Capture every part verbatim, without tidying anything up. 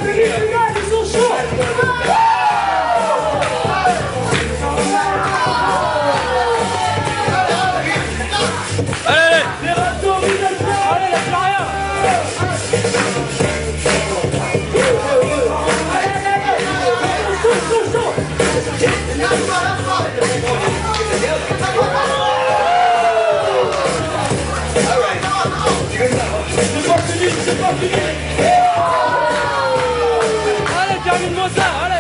Allez, termine-moi ça, allez.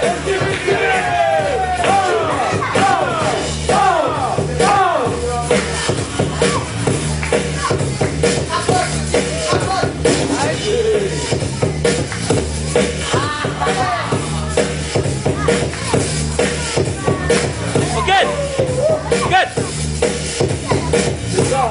Ok, ok. C'est ça.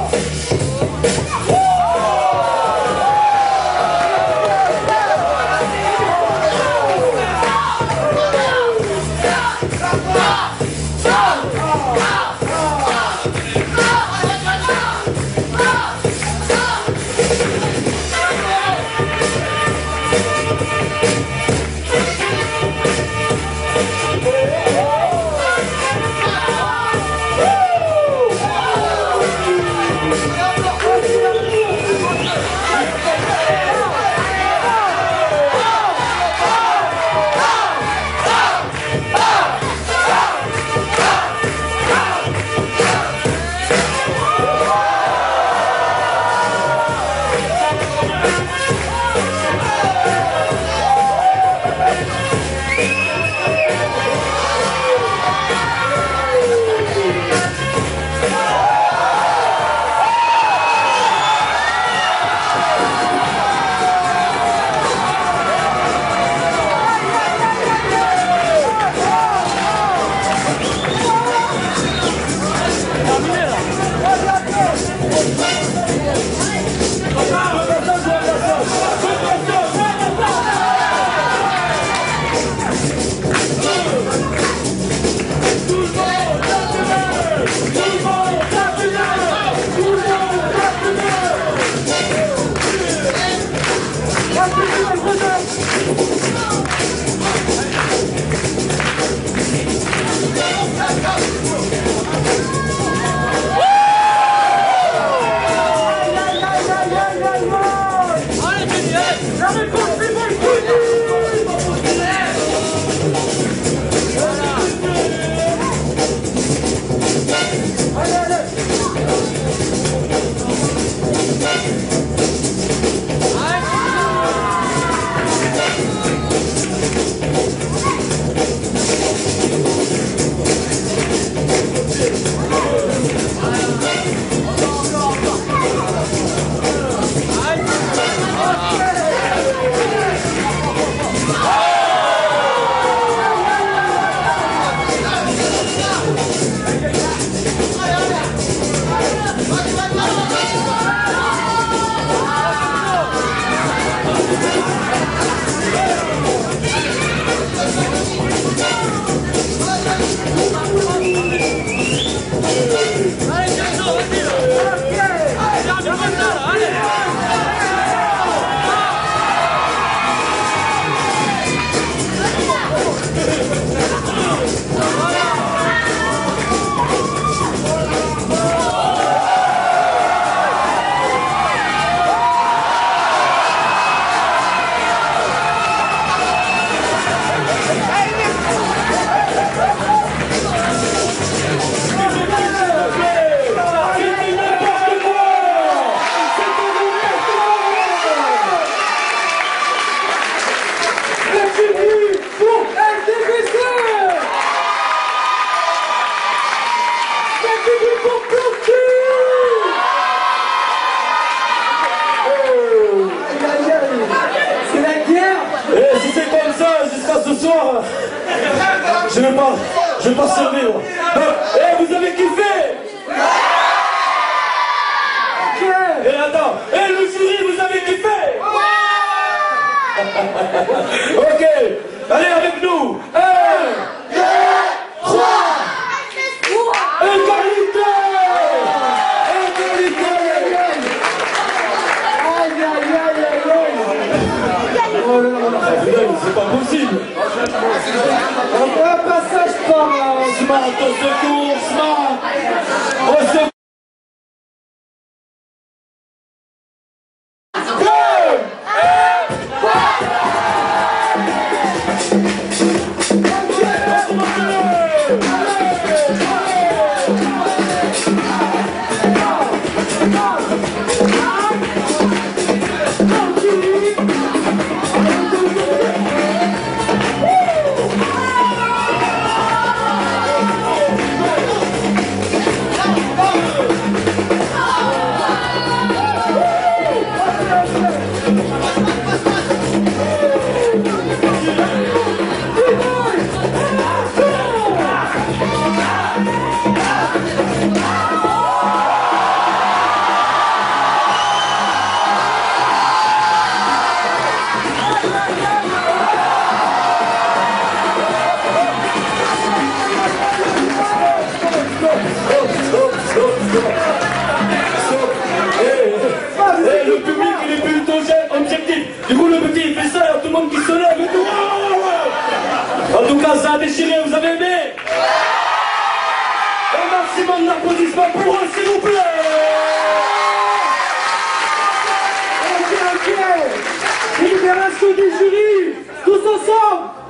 Je vais pas, je vais pas survivre. Eh, vous avez kiffé? Et eh, attends, eh, le jury, vous avez kiffé? Ok, allez avec nous. Un, deux, trois. Égalité! Égalité! Aïe, aïe, aïe, aïe, aïe. Oh là là, c'est pas possible. On fait un passage par là. Smart au secours, Smart. Au secours. En tout cas, ça a déchiré, vous avez aimé? Un maximum d'applaudissements pour eux, s'il vous plaît. Ok, ok. Libération des jurys, tous ensemble.